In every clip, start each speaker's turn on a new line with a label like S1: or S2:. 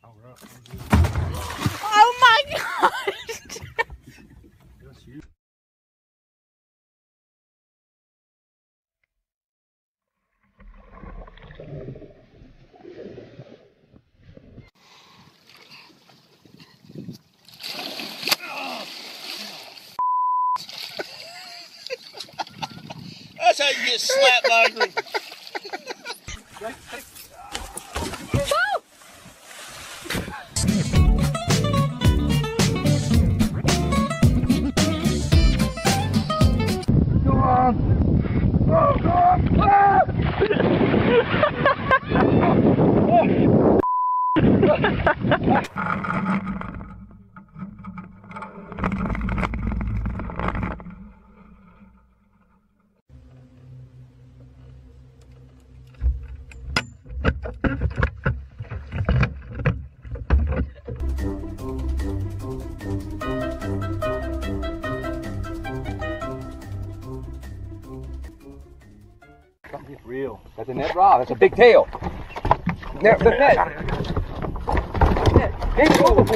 S1: Oh my gosh!
S2: That's how you get slapped by a group.
S3: It's real. That's a net rod. That's a big tail. Net. Net. Get over.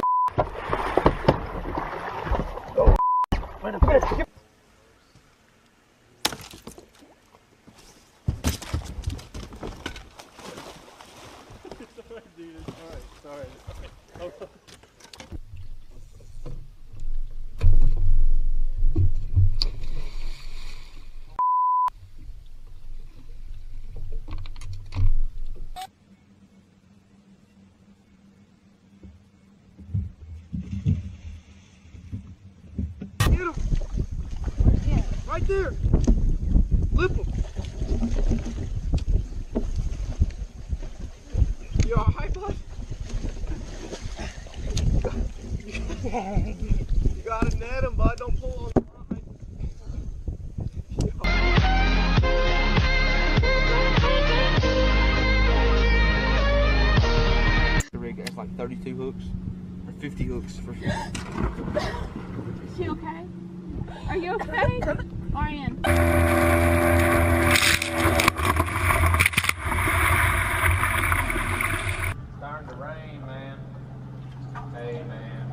S2: Right there. Lip him. You alright, bud? You gotta net him, bud. Don't pull on the line.
S3: The rig has like 32 hooks or 50 hooks for sure.
S1: Is she okay? Are you okay? Ariane.
S4: It's starting to rain, man. Hey, man.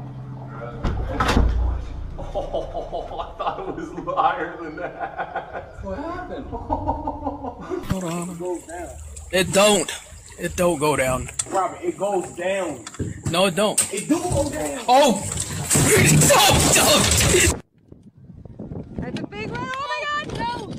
S4: Oh, I thought it was higher than that. What happened?
S3: Hold on.
S2: It goes down.
S3: It don't. It don't go down.
S2: Robert, it goes down.
S3: No, it don't.
S2: It do go down.
S3: Oh! Don't!
S1: That's a big one. Oh my god, no!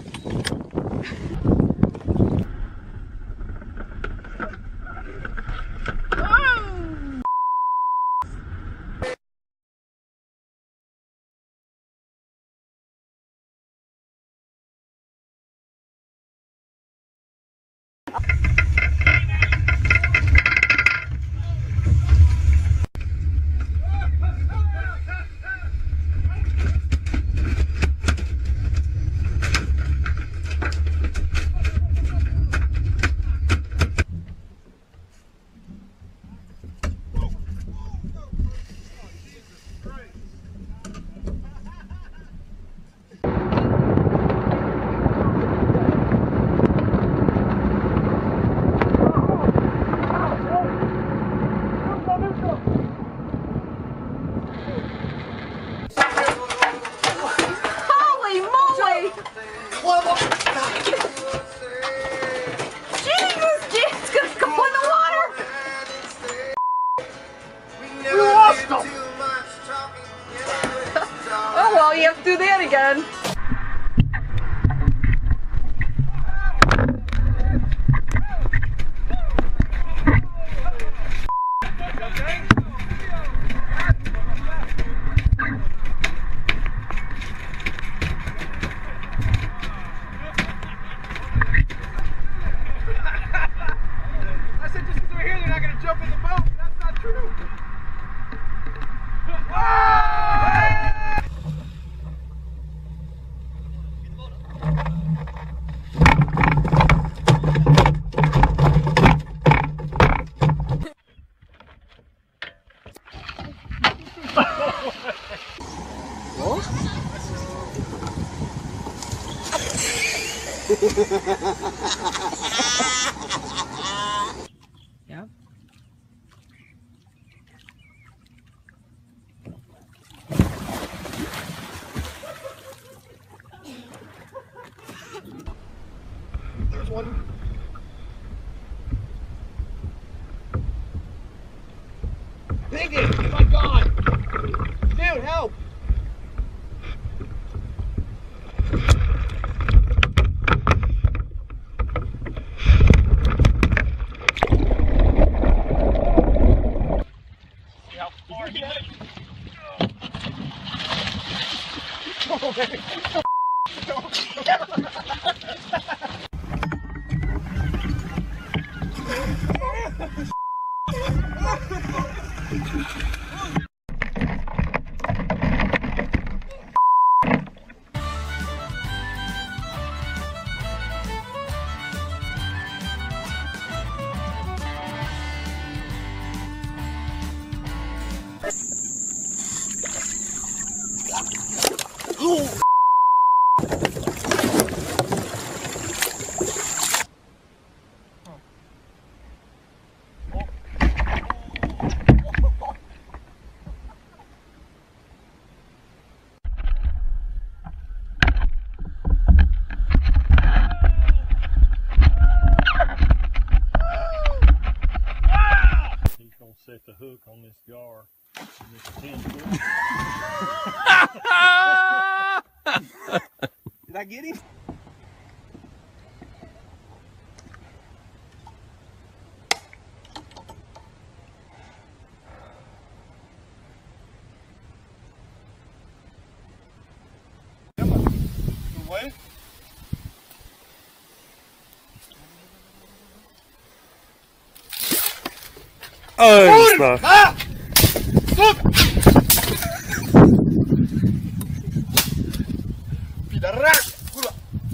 S5: Oh well, you have to do that again.
S2: I said just because they're here, they're not going to jump in the boat. That's not true.
S3: Yeah.
S2: one. Dig it! Oh my God! Dude, help!
S6: He's gonna set the hook on this gar.
S2: Did I get him? What?
S6: Oh,
S2: Ah! Stop! Пидорас! Курва!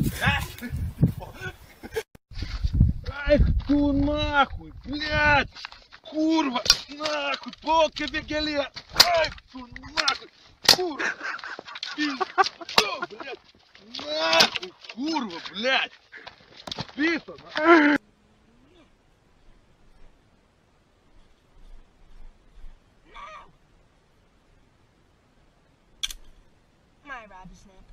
S2: Ай, ту нахуй, блядь! Курва! Нахуй! Пока бегали! Ай, ту нахуй! Курва! Пиздец, блядь! Нахуй! Курва, блядь! Писа, нахуй!
S1: My rabbit snap.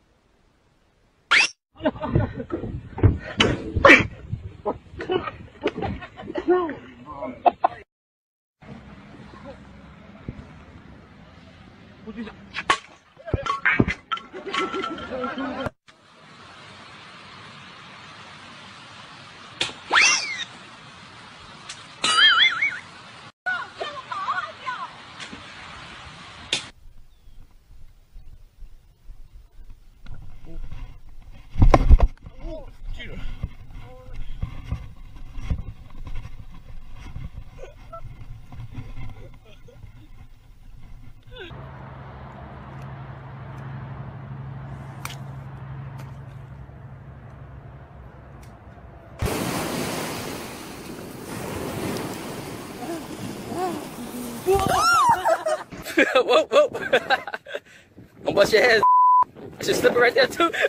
S7: Whoa, whoa. Don't bust your head. I should slip it right there, too.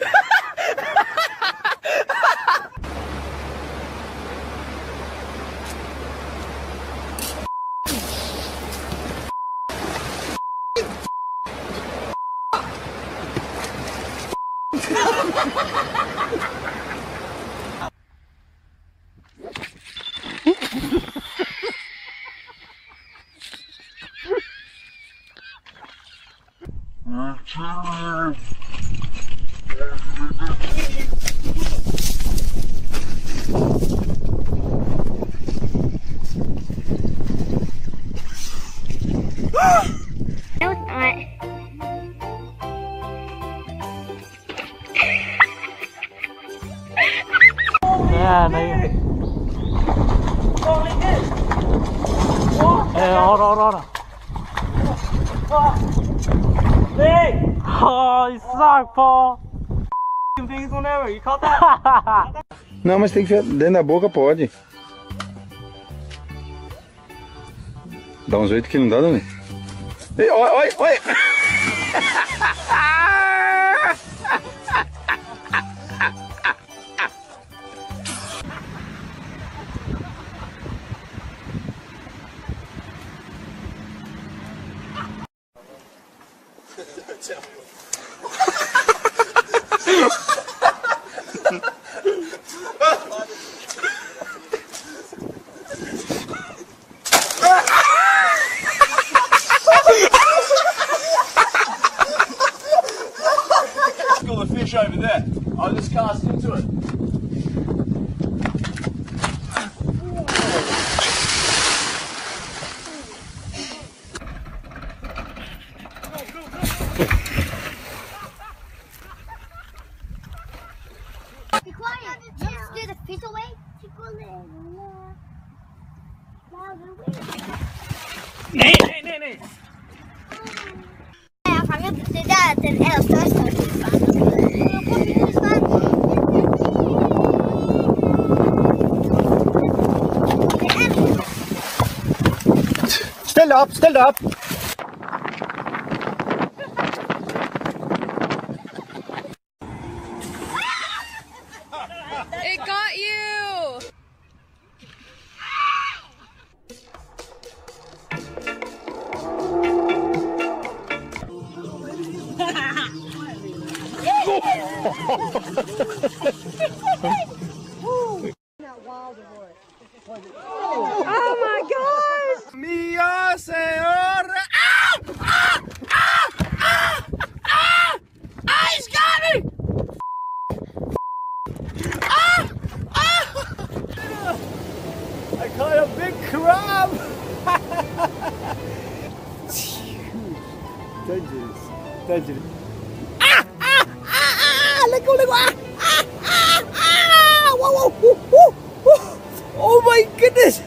S6: Yeah, no. Hey, hold on. Hey! Oh, you suck, Paul!
S2: Things whenever, you caught that? Não, mas tem que enfiar dentro da boca, pode. Dá uns 8 que não dá, Dani. Ei, oi, oi!
S4: bush over there. I'll just cast into it.
S8: Be quiet. Don't scare the fish away.
S6: Nej.
S8: Jag fångar det där den är största
S2: Ställ dig upp, ställ dig upp!
S1: It got you! Oh my gosh!
S2: Mia senhora!
S7: He's got me!
S2: I caught a big crab! Dangerous, dangerous.
S7: Let go, let go! Whoa, whoa, whoa, whoa. Oh my goodness!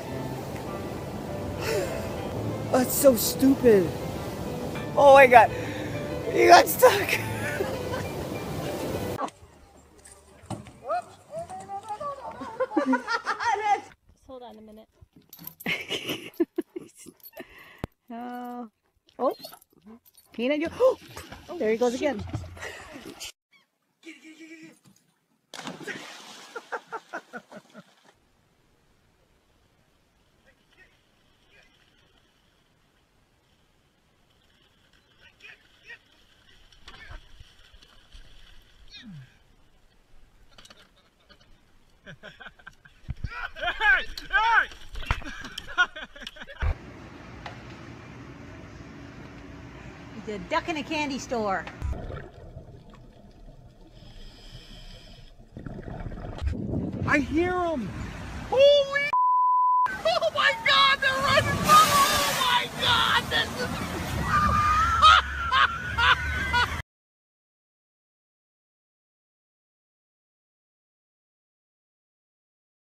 S7: That's so stupid. Oh my god. You got stuck.
S1: Hold on a minute. Oh, Peanut, you. Oh, there he goes again. He's a duck in a candy store.
S2: I hear him!
S7: Holy! Oh my god!